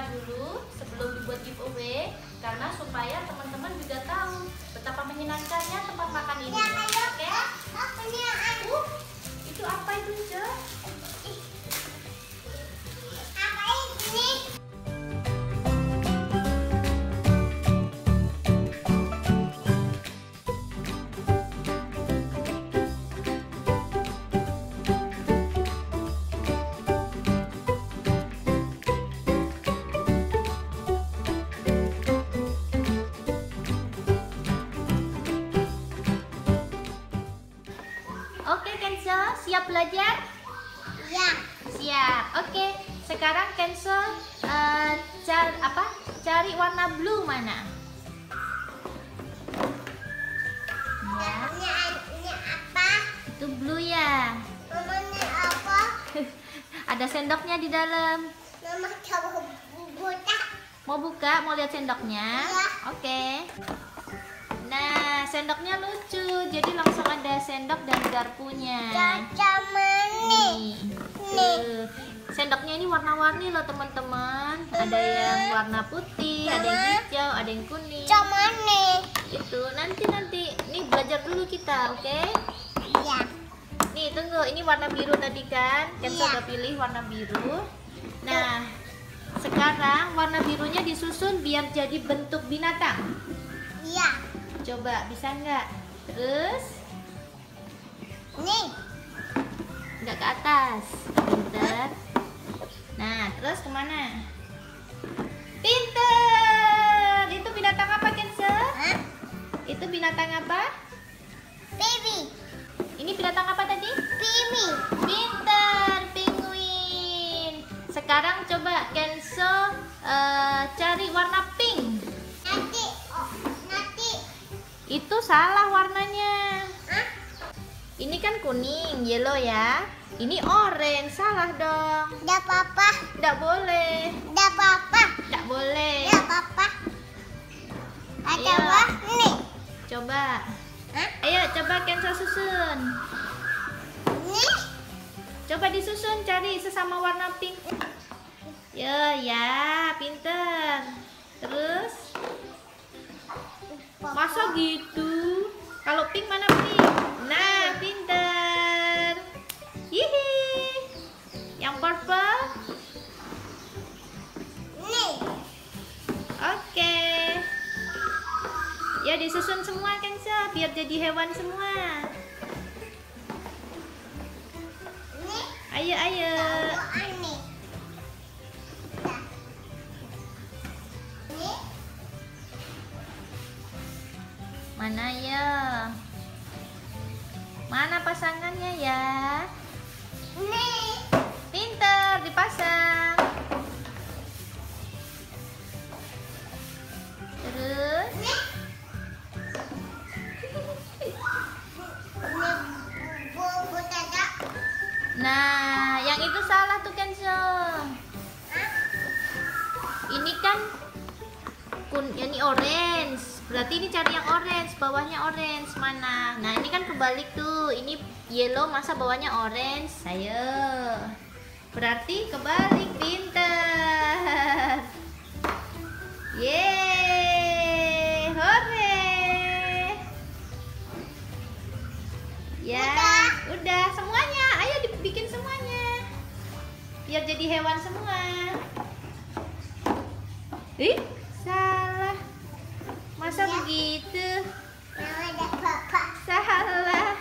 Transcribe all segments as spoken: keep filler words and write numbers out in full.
dulu sebelum dibuat giveaway, karena supaya teman-teman juga tahu betapa menyenangkannya tempat makan ini. Oke? Uh, itu apa itu, Ce? Apa ini? Oke, Kenzo, siap belajar? Ya. Siap. Oke, sekarang Kenzo uh, cari apa? Cari warna blue mana? Ya, Ini, ini apa? itu blue ya. Namanya apa? Ada sendoknya di dalam. Nama coba buta. Mau buka? Mau lihat sendoknya? Iya. Oke. Nah, sendoknya lucu. Jadi langsung ada sendok dan garpunya. Caca mani. Nih. Nih. Tuh. Sendoknya ini warna-warni loh teman-teman. Ada yang warna putih, ada yang hijau, ada yang kuning. Caca mani. Itu nanti nanti. Nih belajar dulu kita, oke? Ya. Nih tunggu, ini warna biru tadi kan? Kenzo Iya. udah pilih warna biru. Nah, sekarang warna birunya disusun biar jadi bentuk binatang. Ya. Coba bisa nggak? Terus Nih. nggak ke atas. Pinter. Nah, terus kemana? Pinter. Itu binatang apa, Kenzo? Hah? Itu binatang apa? Baby. Ini binatang apa tadi? Baby. Pinter, penguin. Sekarang coba Kenzo uh, cari warna pink. Nanti. Oh, nanti. Itu salah warnanya. Hah? Ini kan kuning, yellow ya. Ini orange, salah dong. Dah papa. Nggak boleh. Dah papa. Nggak boleh. Dah papa. Ada Iya. apa? Nih. Coba. Hah? Ayo coba Kenzo susun. Nih. Coba disusun, cari sesama warna pink. Ya, ya, pinter. Terus masa gitu? Kalau pink mana pink? Nah, pinter. Hihi. Yang purple? Nih. Oke. Ya disusun semua Kenzo, biar jadi hewan semua. Nih. Ayo, ayo. Tahu nih. Dah. Nih. Mana ya? Mana pasangannya ya? Nih. Pinter, dipasang. Terus Nih. Ini bubu dada. nah, yang itu salah tuh Kenzo. Hah? Ini kan kun ini orange. Berarti ini cari yang orange, bawahnya orange mana? Nah, ini kan kebalik tuh. Ini yellow, masa bawahnya orange? Ayo. Berarti kebalik, pinter. Yeay, hore. Ya, udah semuanya. Ayo dibikin semuanya. Biar jadi hewan semua. Ih, salah. Masa Ya. begitu? Nama ada papa. Salah.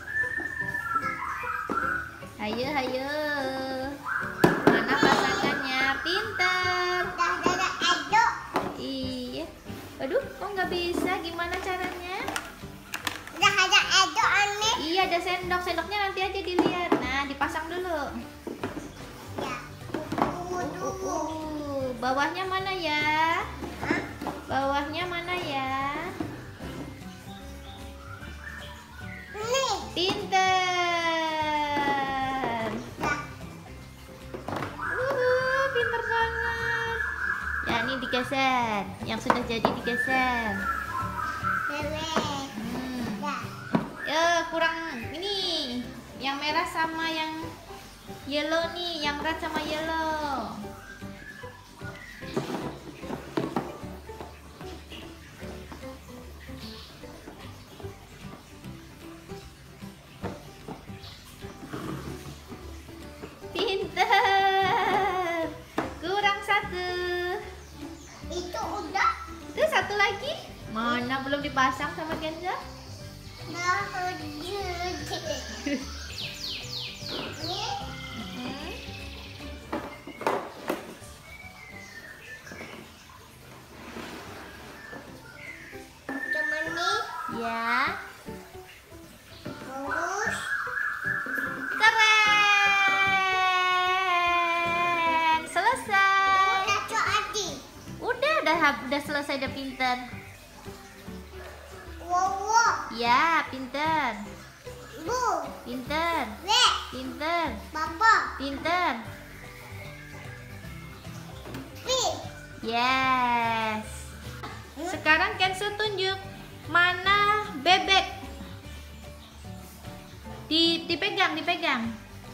Ayo, ayo. Mana pasangannya? Pinter. Dah dada aduk. Iya. Aduh, kok nggak bisa? Gimana caranya? Dah ada aduk aneh. Iya, ada sendok. Sendoknya nanti aja dilihat. Nah, dipasang dulu. Ya. Bubu Uh, dulu. uh. Bawahnya mana ya? Hah? Bawahnya mana ya? Nih. Pinter. Dah. Wuhu, pinter banget. Ya, ini digeser. Yang sudah jadi digeser. Bebe. Hmm. Dah. Ya, kurang ini. Yang merah sama yang yellow nih, yang red sama yellow. Mana belum dipasang sama Kenzo? Nah, ini. Hmm. Teman nih, Ya. terus Keren. Selesai. udah cok Adi. Udah, udah, udah selesai, udah pinter. Wowo, Ya, pinter. bu, Pinter. we, Pinter. baba, Pinter. pi. Yes. Sekarang Kenzo tunjuk mana bebek. Di, dipegang, dipegang.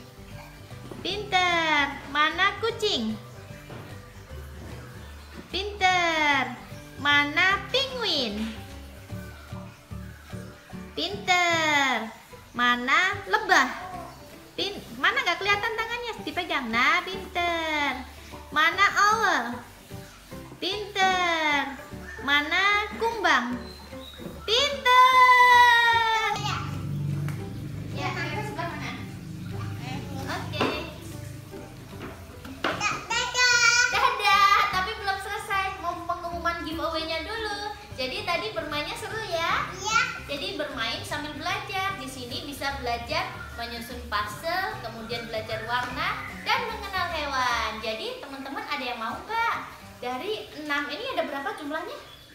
Pinter. Mana kucing? Pinter. Mana penguin? Pinter. Mana lebah? Pin, mana nggak kelihatan tangannya? Dipegang. Nah, pinter. Mana owl? Pinter. Mana kumbang? Pinter. Ya, kita sebelah mana? Oke. Da- dadah. Dadah, tapi belum selesai. Mau pengumuman giveaway-nya dulu. Jadi tadi bermainnya seru ya. Iya. Jadi bermain sambil belajar. Di sini bisa belajar menyusun puzzle, kemudian belajar warna dan mengenal hewan. Jadi teman-teman ada yang mau nggak? Dari enam ini ada berapa jumlahnya?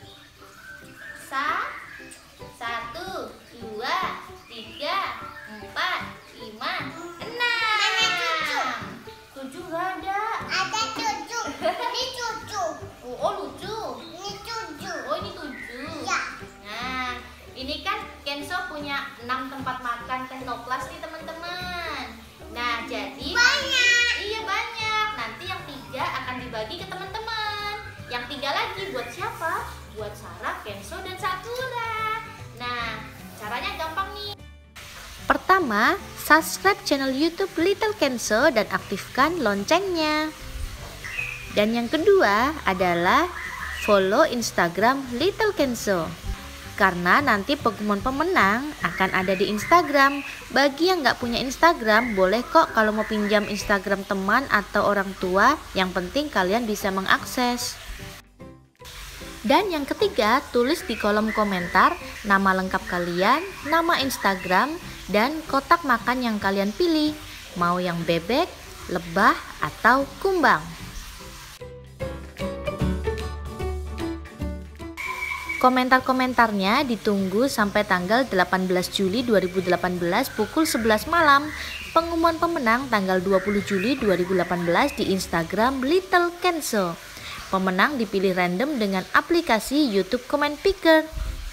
Sa, satu, dua, tiga, empat, lima, enam. Mana cucu? Tujuh nggak ada. Ada cucu. Ini cucu. Oh, oh lucu. Ini cucu. Oh ini tujuh. Ya. Nah, ini kan Kenzo punya enam tempat makan Teknoklas nih teman-teman. Nah, jadi Banyak. Iya banyak. Nanti yang tiga akan dibagi ke teman-teman. Yang tiga lagi buat siapa? Buat Sarah, Kenzo, dan Sakura. Nah, caranya gampang nih. Pertama, subscribe channel YouTube Little Kenzo dan aktifkan loncengnya. Dan yang kedua adalah follow Instagram Little Kenzo. Karena nanti pengumuman pemenang akan ada di Instagram. Bagi yang nggak punya Instagram, boleh kok kalau mau pinjam Instagram teman atau orang tua. Yang penting kalian bisa mengakses. Dan yang ketiga, tulis di kolom komentar nama lengkap kalian, nama Instagram, dan kotak makan yang kalian pilih. Mau yang bebek, lebah, atau kumbang. Komentar-komentarnya ditunggu sampai tanggal delapan belas Juli dua ribu delapan belas pukul sebelas malam. Pengumuman pemenang tanggal dua puluh Juli dua ribu delapan belas di Instagram Little Kenzo. Pemenang dipilih random dengan aplikasi YouTube Comment Picker.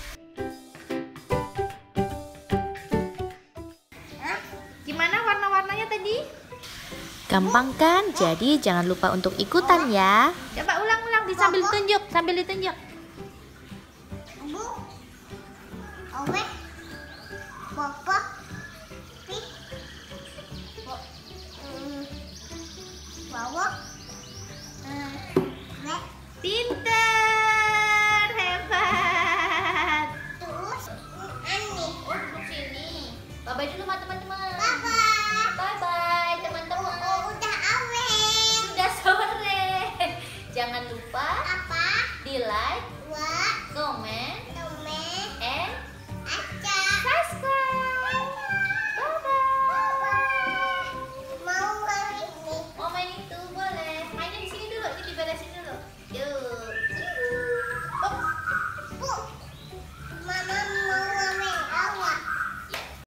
Gimana warna-warnanya tadi? Gampang kan? Jadi jangan lupa untuk ikutan ya. Coba ulang-ulang di sambil tunjuk, sambil ditunjuk. Bu, owe, papa, pi, bo, mm, bawa, mm, we, Pinter, hebat. terus mm, ani. Oh, duduk sini. Bye-bye dulu sama teman-teman. Bye-bye. Bye-bye Oh, teman-teman. oh, udah awe. Sudah sore. Jangan lupa Apa? di like,